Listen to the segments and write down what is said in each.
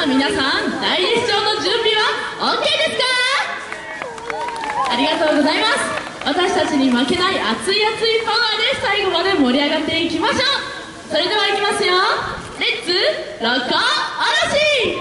あ皆さん、大熱唱の準備は OK ですか？ありがとうございます。私たちに負けない熱い熱いパワーで最後まで盛り上がっていきましょう。それではいきますよ。レッツロッコ嵐。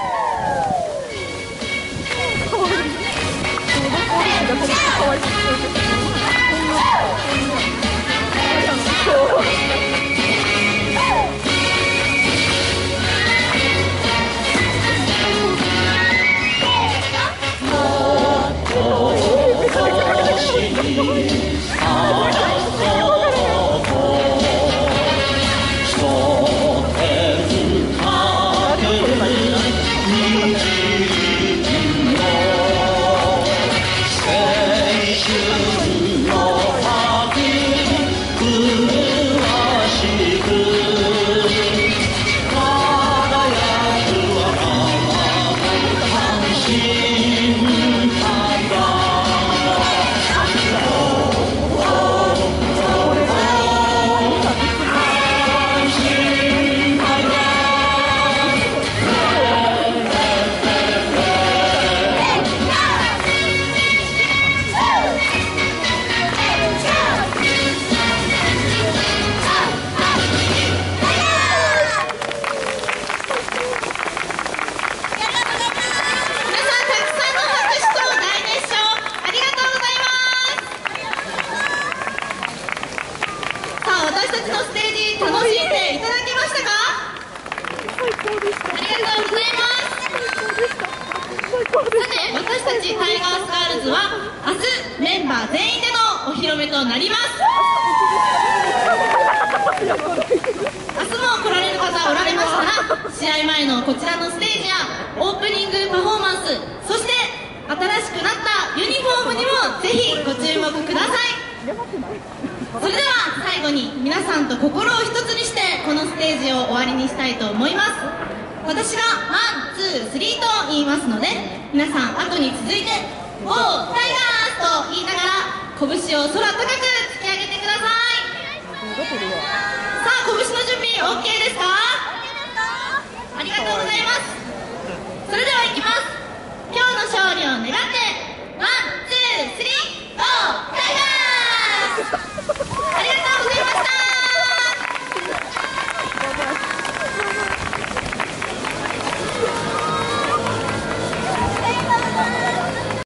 私たちのステージ楽しんでいただけましたか？ありがとうございます。さて、私たちタイガースガールズは明日メンバー全員でのお披露目となります。明日も来られる方おられましたら、試合前のこちらのステージやオープニングパフォーマンス、そして新しくなったユニフォームにもぜひご注目ください。それでは最後に皆さんと心を一つにしてこのステージを終わりにしたいと思います。私がワン、ツー、スリーと言いますので、皆さん後に続いて「ゴータイガース!」と言いながら拳を空高く